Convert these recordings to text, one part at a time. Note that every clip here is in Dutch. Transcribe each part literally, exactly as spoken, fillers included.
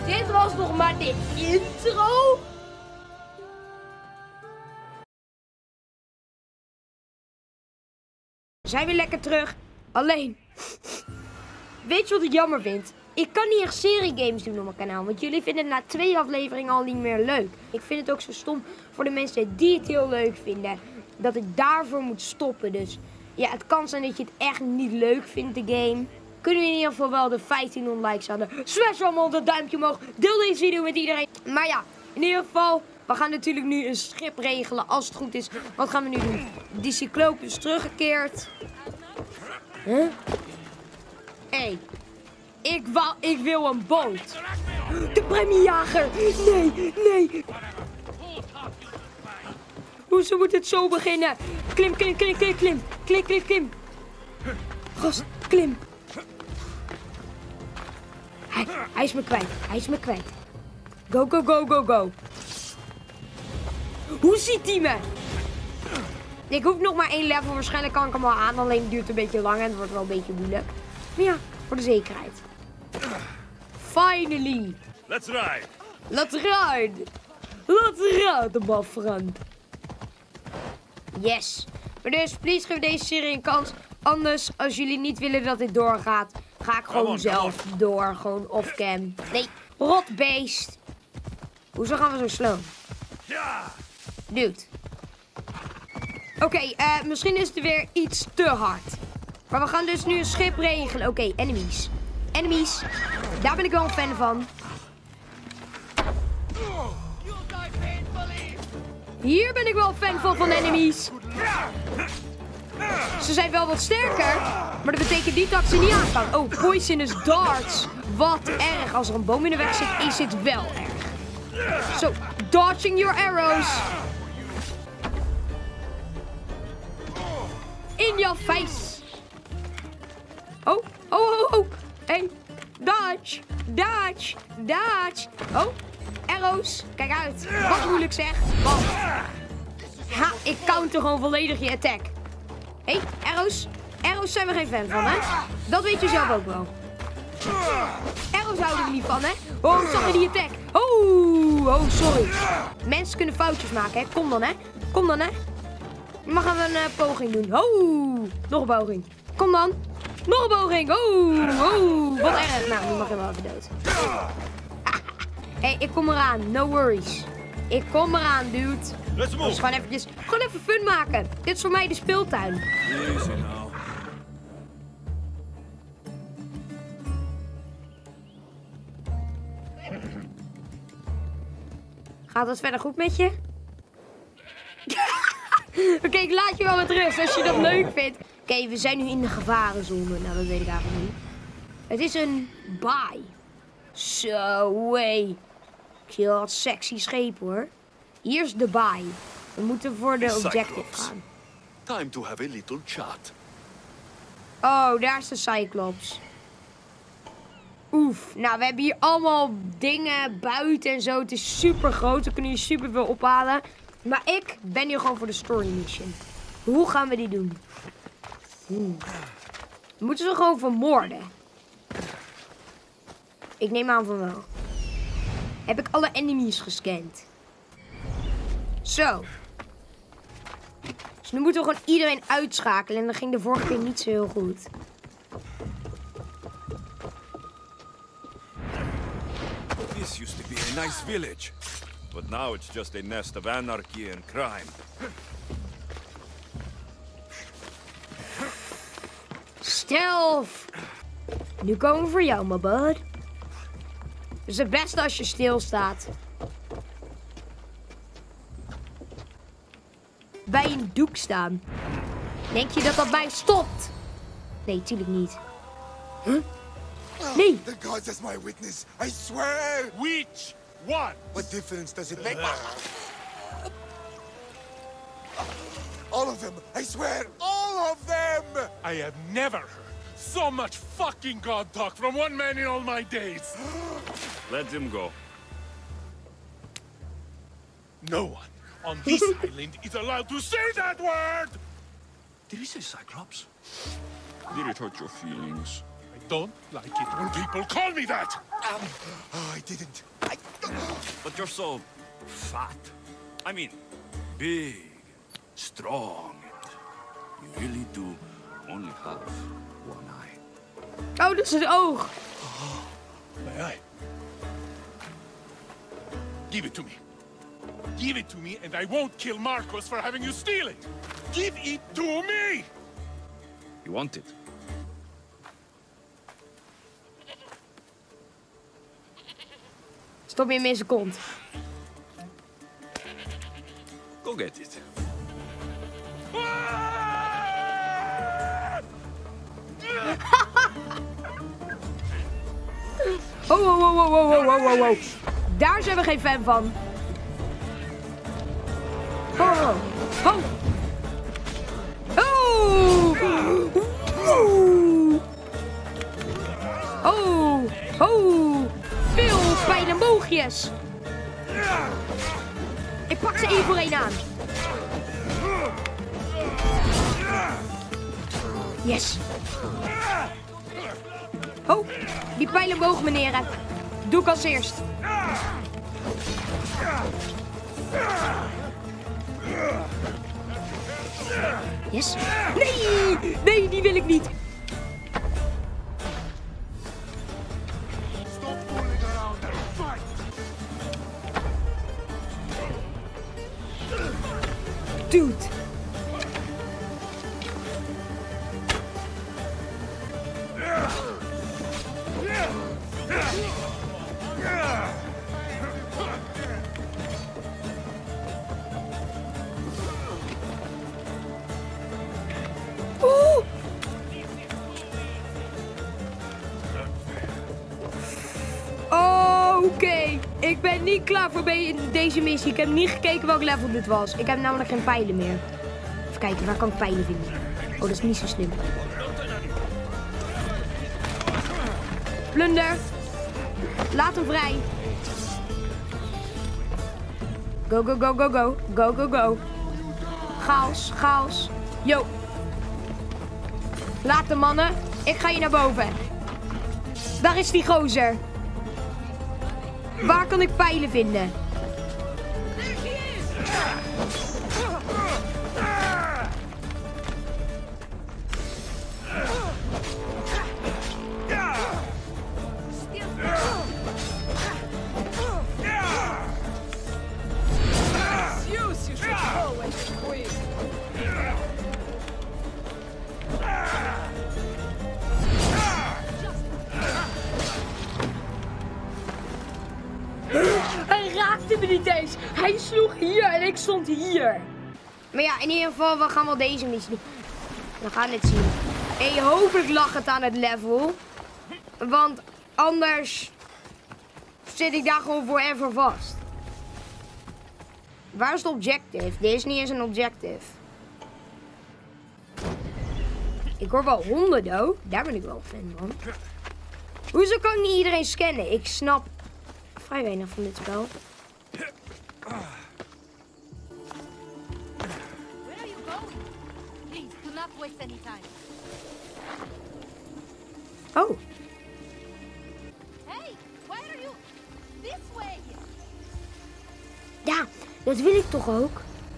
dit was nog maar de intro. We zijn weer lekker terug. Alleen, weet je wat ik jammer vind? Ik kan niet echt seriegames doen op mijn kanaal. Want jullie vinden het na twee afleveringen al niet meer leuk. Ik vind het ook zo stom voor de mensen die het heel leuk vinden. Dat ik daarvoor moet stoppen. Dus ja, het kan zijn dat je het echt niet leuk vindt, de game. Kunnen we in ieder geval wel de vijftienhonderd likes hadden. Smash allemaal dat duimpje omhoog. Deel deze video met iedereen. Maar ja, in ieder geval, we gaan natuurlijk nu een schip regelen als het goed is. Wat gaan we nu doen? Die cycloop is teruggekeerd. Huh? Hé, hey, ik, wou, ik wil een boot. De premiejager. Nee, nee. Hoezo moet het zo beginnen? Klim, klim, klim, klim, klim. Klim, klim, klim. Gast, klim. Hij, hij is me kwijt. Hij is me kwijt. Go, go, go, go, go. Hoe ziet hij me? Ik hoef nog maar één level. Waarschijnlijk kan ik hem wel aan. Alleen het duurt een beetje lang en het wordt wel een beetje moeilijk. Maar ja, voor de zekerheid. Finally. Let's ride. Let's ride. Let's ride, my friend. Yes. Maar dus, please geef deze serie een kans. Anders, als jullie niet willen dat dit doorgaat, ga ik gewoon zelf door. Gewoon off-cam. Nee, rotbeest. Hoezo gaan we zo slow? Dude. Oké, okay, uh, misschien is het weer iets te hard. Maar we gaan dus nu een schip regelen. Oké, okay, enemies. Enemies. Daar ben ik wel een fan van. Hier ben ik wel een fan van, van enemies. Ze zijn wel wat sterker, maar dat betekent niet dat ze niet aangaan. Oh, poisonous darts. Wat erg. Als er een boom in de weg zit, is het wel erg. Zo, so, dodging your arrows. In your face. Oh, oh, oh, oh. Hey, dodge, dodge, dodge. Oh, arrows. Kijk uit. Wat moeilijk zeg. Bam. Ha, ik counter gewoon volledig je attack. Hé, hey, arrows. Arrows zijn we geen fan van, hè? Dat weet je zelf ook wel. Arrows houden we niet van, hè? Oh, zag je die attack? Oh, oh, sorry. Mensen kunnen foutjes maken, hè? Kom dan, hè? Kom dan, hè? Maar gaan we een uh, poging doen. Oh, nog een poging. Kom dan. Nog een poging. Oh, oh, wat erg. Nou, nu mag je wel even dood. Hé, hey, ik kom eraan. No worries. Ik kom eraan, dude. Let's move. Dus gewoon eventjes, gewoon even fun maken. Dit is voor mij de speeltuin. Easy now. Gaat het verder goed met je? Oké, okay, ik laat je wel met rust als je dat leuk vindt. Oké, okay, we zijn nu in de gevarenzone. Nou, dat weet ik eigenlijk niet. Het is een baai. Zo, hey. Ik zie wel wat sexy scheep, hoor. Hier is de baai. We moeten voor de objective gaan. Time to have a little chat. Oh, daar is de Cyclops. Oef. Nou, we hebben hier allemaal dingen buiten en zo. Het is super groot. We kunnen hier super veel ophalen. Maar ik ben hier gewoon voor de story mission. Hoe gaan we die doen? Hmm. We moeten ze gewoon vermoorden. Ik neem aan van wel. Heb ik alle enemies gescand? Zo. Dus nu moeten we gewoon iedereen uitschakelen. En dat ging de vorige keer niet zo heel goed. This used to be a nice village. But now it's just a nest of anarchy and crime. Stealth. Nu komen we voor jou, my bud. Het is het beste als je stilstaat. Bij een doek staan. Denk je dat dat bij stopt? Nee, tuurlijk niet. Huh? Nee. The gods as my witness, I swear! Which one? What difference does it make? All of them, I swear, all of them! I have never heard so much fucking god talk from one man in all my days. Let him go. No one on this island is allowed to say that word! Did he say Cyclops? Did it hurt your feelings? I don't like it when people call me that. Oh, I didn't. I... But you're so fat. I mean, big, strong. You really do only have one eye. Oh, dat is het oog. My eye. Give it to me. Give it to me and I won't kill Marcos for having you steal it. Give it to me! You want it? Stop je hem in zijn kont. Go get it. Oh, oh, oh, oh, oh, oh, oh, oh, oh. Daar zijn we geen fan van. Oh, oh. Oh. Oh. Oh. Veel pijl en boogjes. Ik pak ze één voor één aan. Yes. Oh, die pijl en boog, meneer. Doe ik als eerst. Yes. Nee, nee, die wil ik niet. Stop fooling around and fight! Dude. Oeh. Oké, okay. Ik ben niet klaar voor deze missie. Ik heb niet gekeken welk level dit was. Ik heb namelijk geen pijlen meer. Even kijken, waar kan ik pijlen vinden? Oh, dat is niet zo slim. Plunder. Laat hem vrij. Go, go, go, go, go. Go, go, go. Chaos, chaos. Yo. Laat de mannen. Ik ga hier naar boven. Daar is die gozer. Waar kan ik pijlen vinden? Hij raakte me niet eens. Hij sloeg hier en ik stond hier. Maar ja, in ieder geval, we gaan wel deze missie doen. We gaan het zien. En hopelijk lag het aan het level. Want anders zit ik daar gewoon voor en voor vast. Waar is de objective? Dit is niet eens een objective. Ik hoor wel honden, though. Daar ben ik wel fan van. Hoezo kan ik niet iedereen scannen? Ik snap vrij weinig van dit spel. Where are you going? Please, do not waste any time. Oh. Hey, why are you this way? Ja, dat wil ik toch ook?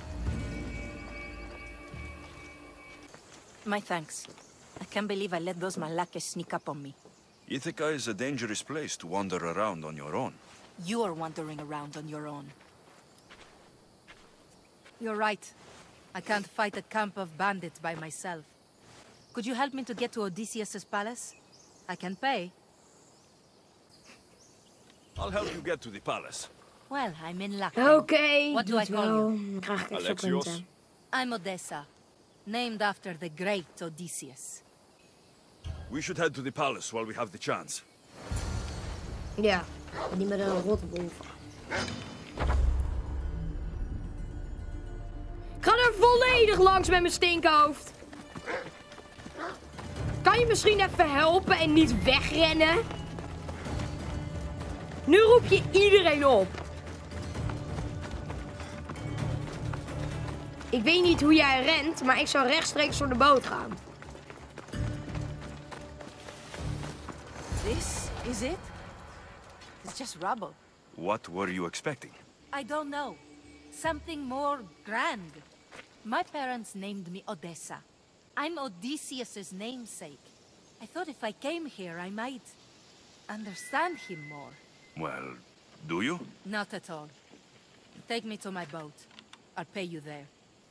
My thanks. I can't believe I let those Malakas sneak up on me. Ithaca is a dangerous place to wander around on your own. You are wandering around on your own. You're right. I can't fight a camp of bandits by myself. Could you help me to get to Odysseus' palace? I can pay. I'll help you get to the palace. Well, I'm in luck. Oké, okay, What do I call you? Dan krijg ik extra Alexios. punten. I'm Odessa, named after the great Odysseus. We should head to the palace while we have the chance. Ja, die met een rotwolf. Ik ga er volledig langs met mijn stinkhoofd. Kan je misschien even helpen en niet wegrennen? Nu roep je iedereen op. Ik weet niet hoe jij rent, maar ik zou rechtstreeks door de boot gaan. This is it? It's just rubble. What were you expecting? I don't know. Something more grand. My parents named me Odessa. I'm Odysseus's namesake. I thought if I came here, I might understand him more. Well, do you? Not at all. Take me to my boat. I'll pay you there.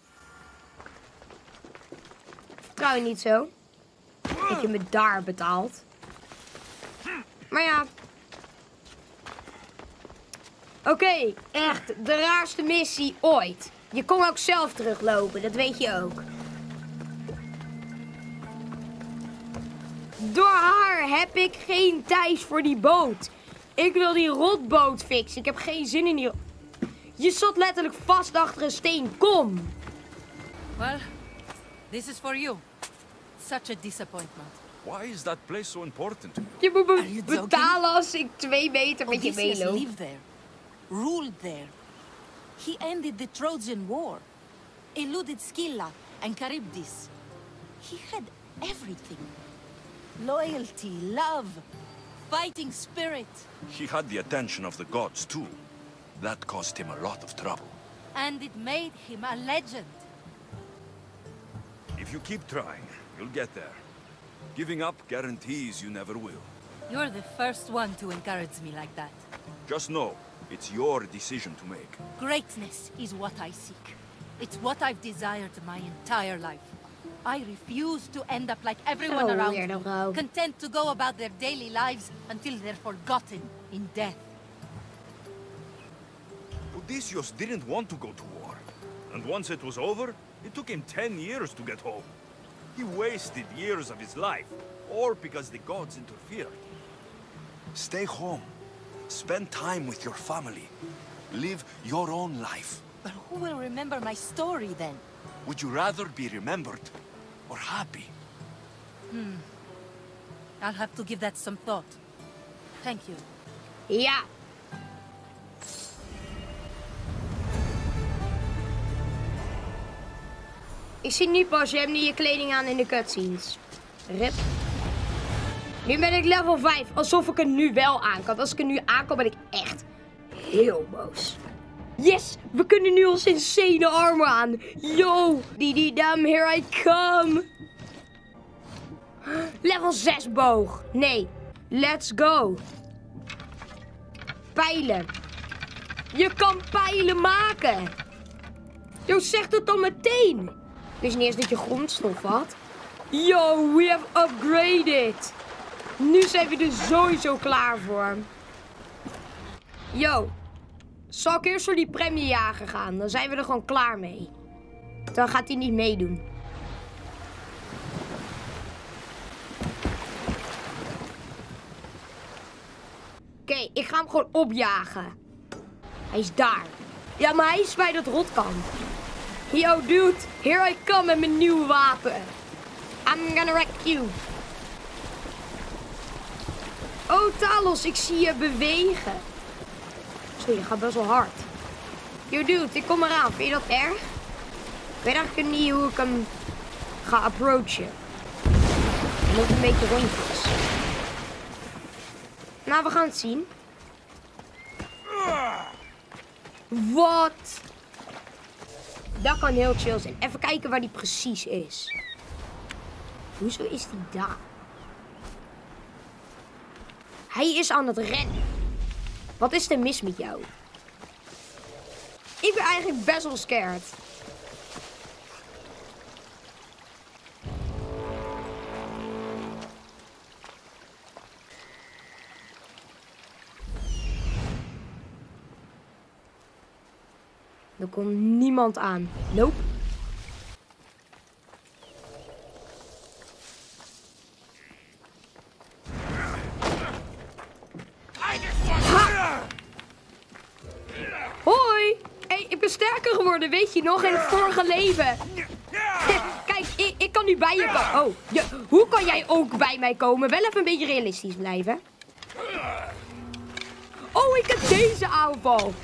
Vertrouw je niet zo? Dat je me daar betaalt. Maar ja. Oké, okay, echt de raarste missie ooit. Je kon ook zelf teruglopen, dat weet je ook. Door haar heb ik geen tijd voor die boot. Ik wil die rotboot fixen. Ik heb geen zin in die... Je zat letterlijk vast achter een steen. Kom. Well, this is for you. Such a disappointment. Why is that place so important to you? Je moet me betalen als ik twee meter met je Odysseus meeloop. lived there, ruled there. He ended the Trojan War, eluded Scylla and Charybdis. He had everything. Loyalty, love, fighting spirit. He had the attention of the gods, too. That caused him a lot of trouble. And it made him a legend. If you keep trying, you'll get there. Giving up guarantees you never will. You're the first one to encourage me like that. Just know, it's your decision to make. Greatness is what I seek. It's what I've desired my entire life. I refuse to end up like everyone Oh, around weirdo me, vrouw. content to go about their daily lives until they're forgotten in death. Odysseus didn't want to go to war. And once it was over, it took him ten years to get home. He wasted years of his life, all because the gods interfered. Stay home. Spend time with your family. Live your own life. But who will remember my story then? Would you rather be remembered or happy? Hmm. I'll have to give that some thought. Thank you. Ja. Ik zie nu pas, je hebt nu je kleding aan in de cutscenes. Rip. Nu ben ik level vijf, alsof ik er nu wel aan kan. Als ik er nu aankom, ben ik echt heel boos. Yes, we kunnen nu ons insane armor aan. Yo, die die dam, here I come. Level zes boog. Nee, let's go. Pijlen. Je kan pijlen maken. Yo, zeg dat dan meteen. Ik wist niet eens dat je grondstof had. Yo, we have upgraded. Nu zijn we er sowieso klaar voor. Yo. Zal ik eerst voor die premiejager gaan? Dan zijn we er gewoon klaar mee. Dan gaat hij niet meedoen. Oké, okay, ik ga hem gewoon opjagen. Hij is daar. Ja, maar hij is bij dat rotkamp. Yo, dude. Here I come met mijn nieuwe wapen. I'm gonna wreck you. Oh, Talos, ik zie je bewegen. Sorry, je gaat best wel hard. Yo, dude, ik kom eraan. Vind je dat erg? Ik weet eigenlijk niet hoe ik hem ga approachen. En ook een beetje rondjes. Nou, we gaan het zien. Wat? Dat kan heel chill zijn. Even kijken waar die precies is. Hoezo is die daar? Hij is aan het rennen. Wat is er mis met jou? Ik ben eigenlijk best wel scared. Er komt niemand aan. Nope. Ha! Hoi! Hey, ik ben sterker geworden, weet je nog, in het vorige leven. Kijk, ik, ik kan nu bij je komen. Oh, je, hoe kan jij ook bij mij komen? Wel even een beetje realistisch blijven. Oh, ik heb deze aanval.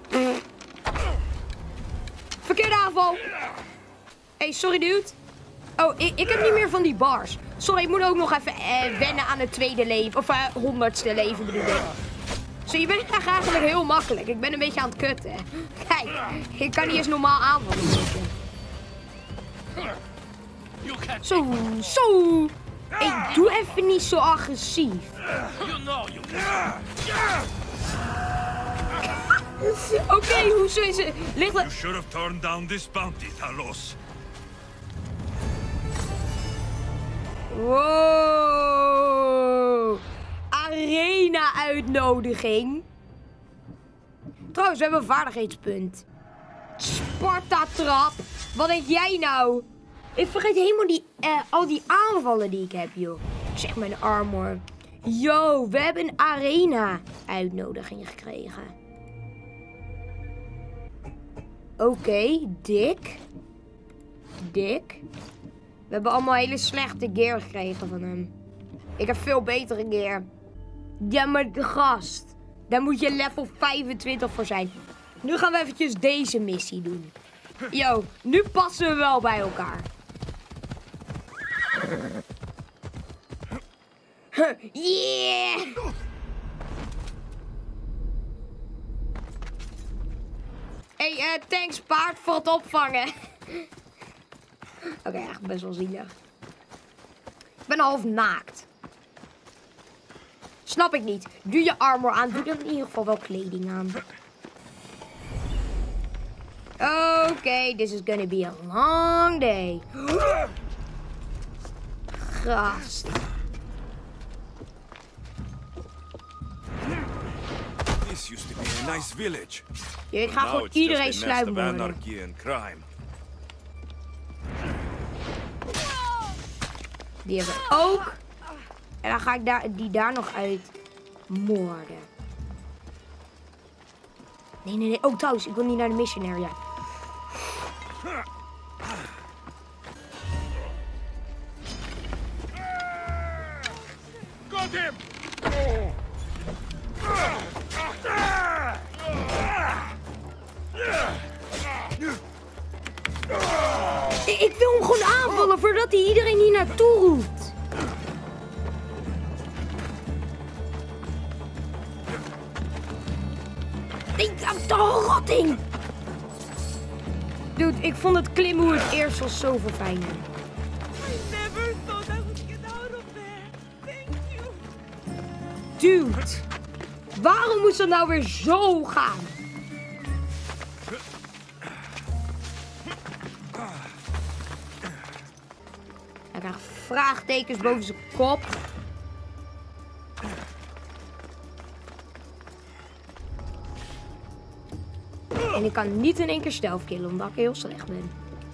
Verkeerde aanval. Hey, sorry dude. Oh, ik, ik heb niet meer van die bars. Sorry, ik moet ook nog even eh, wennen aan het tweede leven. Of uh, honderdste leven bedoel ik. Zo, je bent echt eigenlijk heel makkelijk. Ik ben een beetje aan het kutten. Kijk, ik kan niet eens normaal aanvallen. Zo, zo. Ik doe even niet zo agressief. Oké, okay, hoezo is het? Ligt het... You should have turned down this bounty, Talos. Wow. Arena-uitnodiging. Trouwens, we hebben een vaardigheidspunt. Sparta-trap. Wat denk jij nou? Ik vergeet helemaal die, uh, al die aanvallen die ik heb, joh. Zeg mijn armor. Yo, we hebben een arena-uitnodiging gekregen. Oké, okay, dik. Dik. We hebben allemaal hele slechte gear gekregen van hem. Ik heb veel betere gear. Ja, maar de gast. Daar moet je level vijfentwintig voor zijn. Nu gaan we eventjes deze missie doen. Yo, nu passen we wel bij elkaar. Yeah! Hey, uh, thanks paard voor het opvangen. Oké, okay, echt best wel zielig. Ik ben half naakt. Snap ik niet. Doe je armor aan. Doe dan in ieder geval wel kleding aan. Oké, okay, this is gonna be a long day. Gast. This used to be a nice village. Ja, ik ga gewoon iedereen sluipen worden. Anarchy and crime. Die hebben we ook. En dan ga ik daar, die daar nog uit moorden. Nee, nee, nee. Oh, trouwens, ik wil niet naar de mission area. Got him! Ik, ik wil hem gewoon aanvallen voordat hij iedereen hier naartoe roept. Nee, de rotting! Dude, ik vond het klimmen hoe het eerst was zoveel fijner. Never thought I would get out of there. Thank you. Dude, waarom moest dat nou weer zo gaan? Hij krijgt vraagtekens boven zijn kop. En ik kan niet in één keer stealth killen, omdat ik heel slecht ben.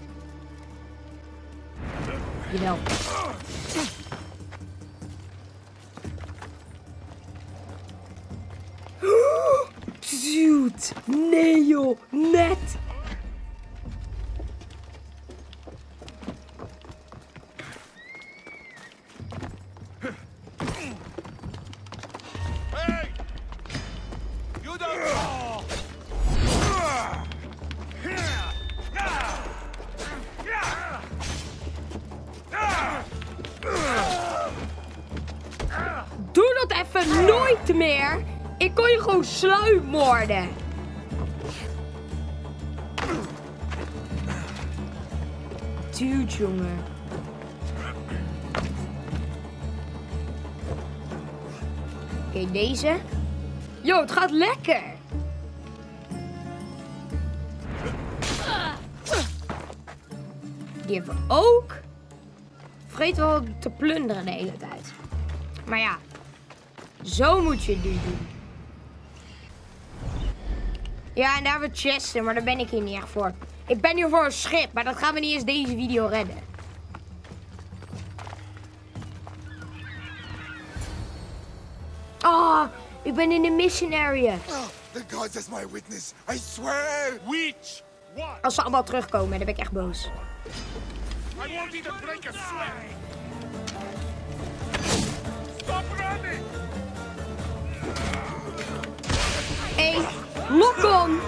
Jawel. Dude, nee joh, net. Hey! You don't know! Doe dat even nooit meer. Ik kon je gewoon sluipmoorden. Dude, jongen. Oké, okay, deze. Yo, het gaat lekker. Die hebben we ook. Vergeet wel te plunderen de hele tijd. Maar ja, zo moet je het dus doen. Ja, en daar hebben we chesten, maar daar ben ik hier niet echt voor. Ik ben hier voor een schip, maar dat gaan we niet eens deze video redden. Ah, oh, ik ben in de mission area. Oh, the gods as my witness, I swear! Witch! What? Als ze allemaal terugkomen, dan ben ik echt boos. I won't even break a sweat! Stop running! Hey, lock on!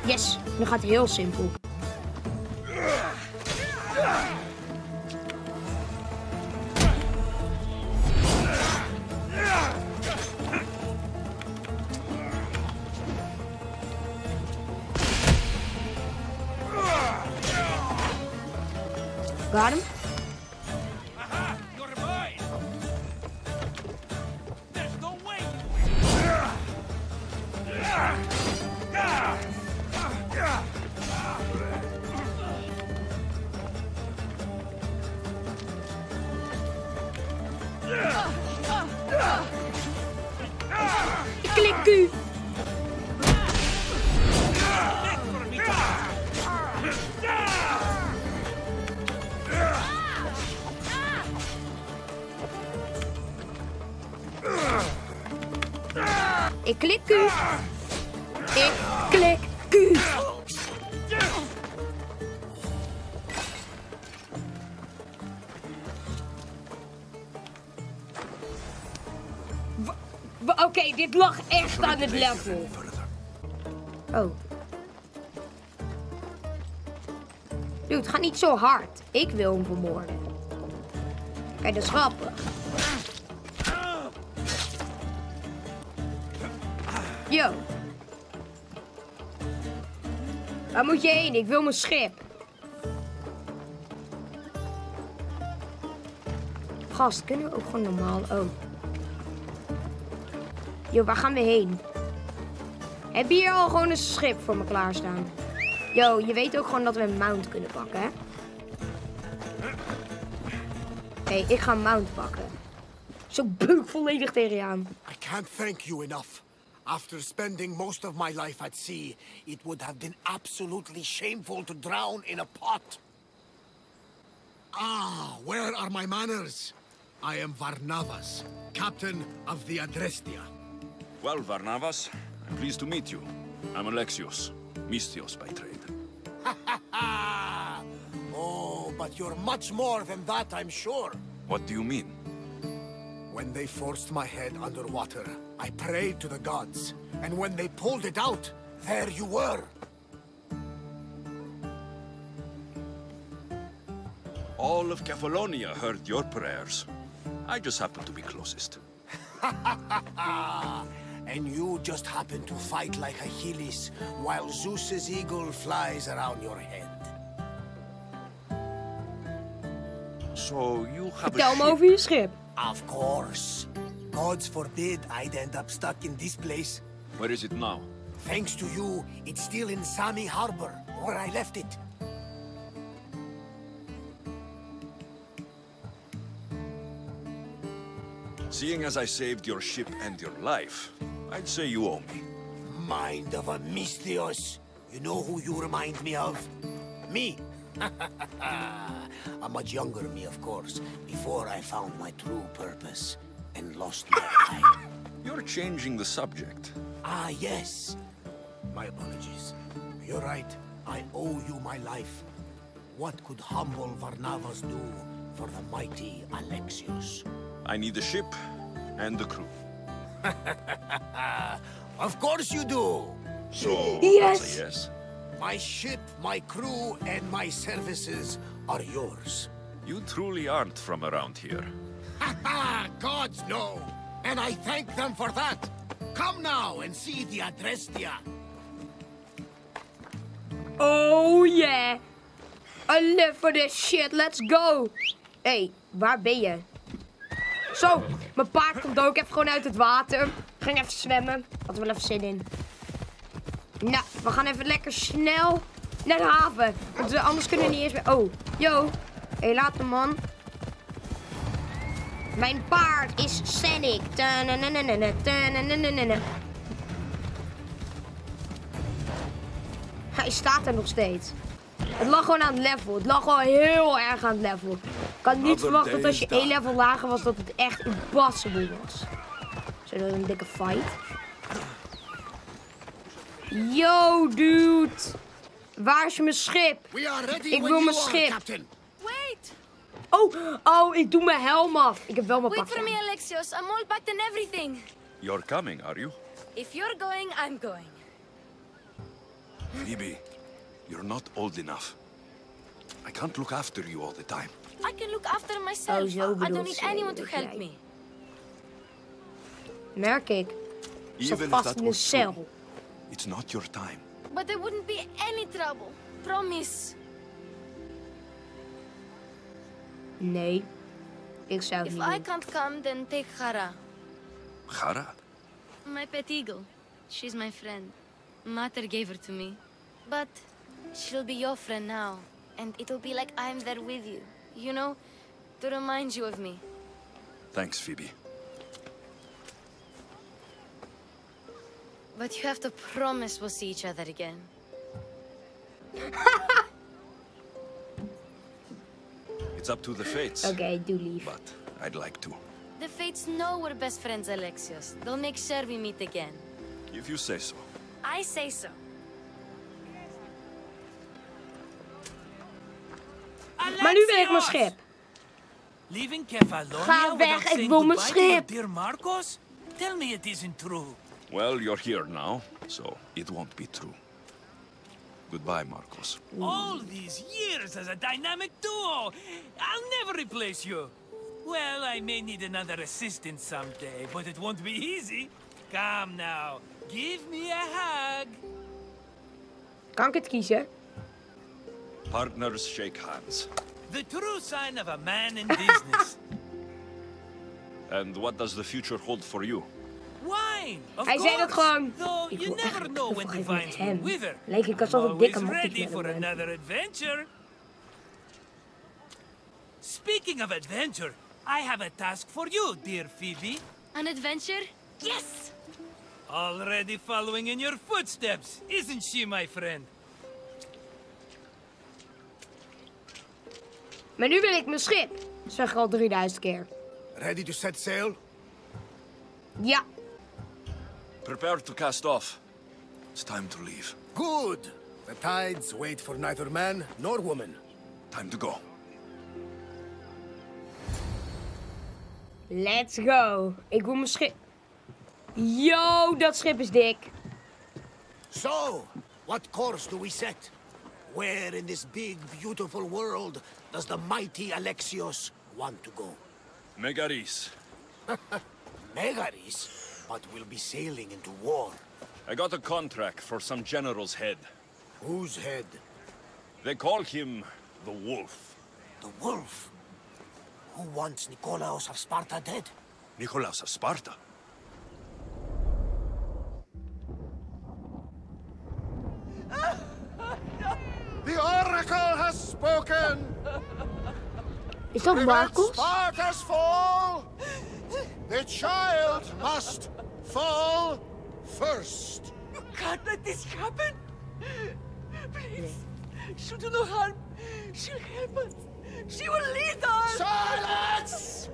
Yes, nu gaat het heel simpel. Got him. Aha! You're mine! There's no way! Ik klik u. Ik klik u. Ik klik u. Oké, okay, dit lag echt aan het level. Oh. Dude, het gaat niet zo hard. Ik wil hem vermoorden. Kijk, dat is grappig. Yo. Waar moet je heen? Ik wil mijn schip. Gast, kunnen we ook gewoon normaal... Oh. Yo, waar gaan we heen? Heb je hier al gewoon een schip voor me klaarstaan? Yo, je weet ook gewoon dat we een mount kunnen pakken, hè? Hé, hey, ik ga een mount pakken. Zo beuk volledig tegen je aan. I can't thank you enough. After spending most of my life at sea, it would have been absolutely shameful to drown in a pot. Ah, where are my manners? I am Varnavas, captain of the Adrestia. Well, Varnavas, I'm pleased to meet you. I'm Alexios, Mystios by trade. Oh, but you're much more than that, I'm sure. What do you mean? When they forced my head underwater, I prayed to the gods. And when they pulled it out, there you were. All of Cephalonia heard your prayers. I just happen to be closest. And you just happen to fight like Achilles, while Zeus's eagle flies around your head. So you have Vertel a me ship. over je schip. Of course. Gods forbid I'd end up stuck in this place. Where is it now? Thanks to you, it's still in Sami Harbor, where I left it. Seeing as I saved your ship and your life, I'd say you owe me. Mind of a Mystios. You know who you remind me of? Me. A much younger me, of course, before I found my true purpose and lost my eye. You're changing the subject. Ah, yes. My apologies. You're right. I owe you my life. What could humble Varnavas do for the mighty Alexios? I need the ship and the crew. Of course you do. So, Yes. that's a yes. My ship, my crew, and my services are yours. You truly aren't from around here. Ha ha! Gods know! And I thank them for that! Come now and see the Adrestia! Oh yeah. I live for this shit. Let's go. Hé, hey, waar ben je? Zo, mijn paard komt ook even gewoon uit het water. Ging even zwemmen. Had er wel even zin in. Nou, we gaan even lekker snel naar de haven. Want we, anders kunnen we niet eens meer... Oh, yo. Hé, hey, laat hem, man. Mijn paard is Sonic. Hij staat er nog steeds. Het lag gewoon aan het level. Het lag gewoon heel erg aan het level. Ik had niet verwacht dat als je één level lager was, dat het echt impossible was. Zo, dat is een dikke fight. Yo, dude. Waar is mijn schip? We are ready Ik when wil you mijn are, schip. Captain. Wait! Oh, oh, ik doe mijn helm af. Ik heb wel mijn Wait pak. for me, Alexios. I'm all packed and everything. You're coming, are you? If you're going, I'm going. Phoebe, you're not old enough. I can't look after you all the time. I can look after myself. Oh, zo I bedoelt don't need ze, anyone to dat help jij. me. Merk ik. Zat Even if vast that in een was true, cel. it's not your time. But there wouldn't be any trouble. Promise. Nee. Ik zou het If niet I doen. can't come, then take Hara. Gara? My pet eagle. She's my friend. Mater gave her to me. But she'll be your friend now. And it'll be like I'm there with you. You know, to remind you of me. Thanks, Phoebe. But you have to promise we'll see each other again. It's up to the fates. Oké, okay, doe lief. But I'd like to. The fates know we're best friends, Alexios. They'll make sure we meet again. If you say so. I say so. Maar nu wil ik mijn schip. Leaving Kefalonia Ga weg, without ik saying wil mijn goodbye to your schip. dear Marcos? Tell me it isn't true. Well, you're here now, so it won't be true. Goodbye, Marcos. All these years as a dynamic duo. I'll never replace you. Well, I may need another assistant someday, but it won't be easy. Come now, give me a hug. Kan ik het kiezen? Partners shake hands. The true sign of a man in business. And what does the future hold for you? Wine, of Hij zei dat course. gewoon. Though Ik you wil never echt know een when the fight met vines will hem. wither. Leek ik alsof I'm ik dikke always mopjes ready met for hem ben. another adventure. Speaking of adventure, I have a task for you, dear Phoebe. An adventure? Yes! Already following in your footsteps, isn't she, my friend? Maar nu wil ik mijn schip. Dat zeg ik al drieduizend keer. Ready to set sail? Ja. Prepare to cast off. It's time to leave. Good. The tides wait for neither man nor woman. Time to go. Let's go. Ik wil mijn schip. Yo, dat schip is dik. So, what course do we set? Where in this big, beautiful world does the mighty Alexios want to go? Megaris. Megaris? But we'll be sailing into war. I got a contract for some general's head. Whose head? They call him the Wolf. The wolf? Who wants Nikolaos of Sparta dead? Nikolaos of Sparta? The Oracle has spoken! Is dat Marcos? Sparta's fall! The child must fall first! You can't let this happen! Please, she'll do no harm. She'll help us. She will lead us! Silence!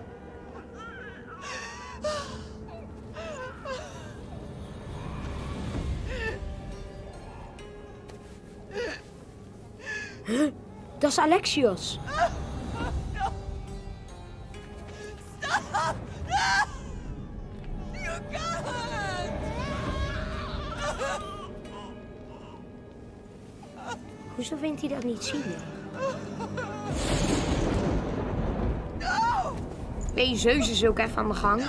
Dat is Alexios. Stop! No! You can't! Hoezo vindt hij dat niet zielig? No! Nee, Zeus is ook even aan de gang.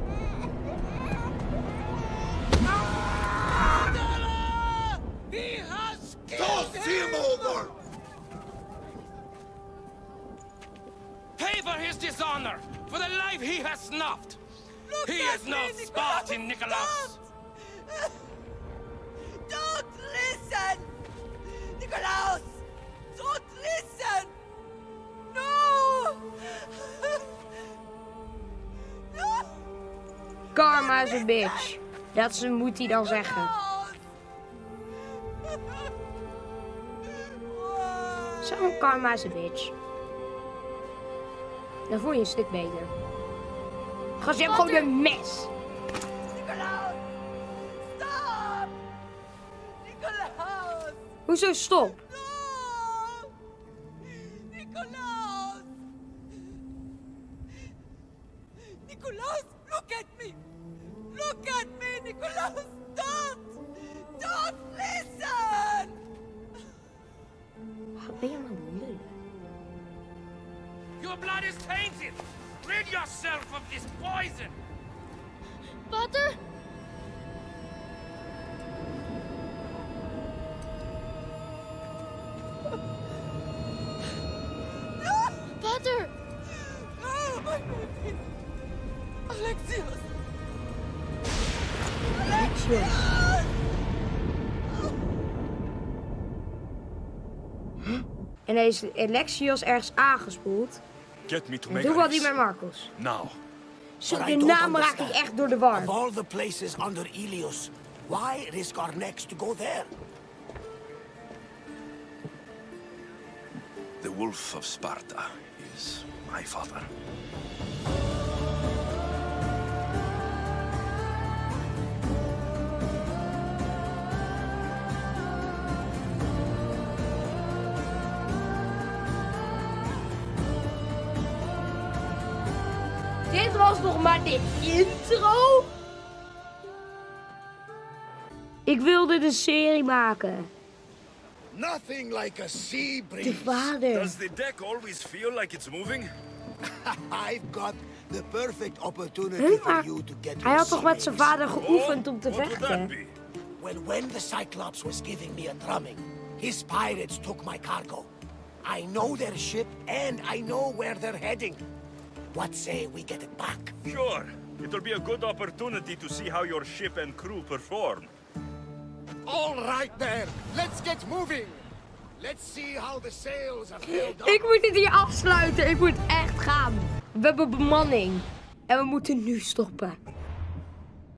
He has Don't see him over! Pay for his dishonor, for the life he has snuffed. Look He at is no me, Spartan, Nikolaos. Don't listen! Nikolaos! Don't listen! No! No! Karma is een bitch. Dat ze moet hij dan zeggen. Zo'n karma is een bitch. Dan voel je een stuk beter. Gast, je hebt gewoon een mes. Nikolaos! Stop! Nikolaos! Hoezo stop? No! Nikolaos! Nikolaos, look at me! Look at me, Nikolaos! Don't! Don't listen! ben je maar lullen? Your blood is tainted! Rid yourself of this poison! Pater? Pater! No, my baby! Alexios! Alexios. En hij is Alexios ergens aangespoeld. Get me to En doe wat hij Megaris. met Marcus. Now. Zo, But de I don't naam raak ik understand. echt door de war. Of all the places under Ilios, why risk our necks to go there? The Wolf of Sparta is my father. Dit was nog maar de intro. Ik wilde de serie maken. Nothing like a sea De breeze. vader. Does the deck always feel like it's moving? I've got the perfect opportunity Huh? for Maar you to get hij your had toch met zijn vader Oh, geoefend om te what would that vechten? be? Well, when the Cyclops was giving me a drumming, his pirates took my cargo. I know their ship, and I know where they're heading. What say we get it back? Sure. It'll be a good opportunity to see how your ship and crew perform. All right there. Let's get moving. Let's see how the sails have held up. Ik moet het hier afsluiten. Ik moet echt gaan. We hebben bemanning. En we moeten nu stoppen.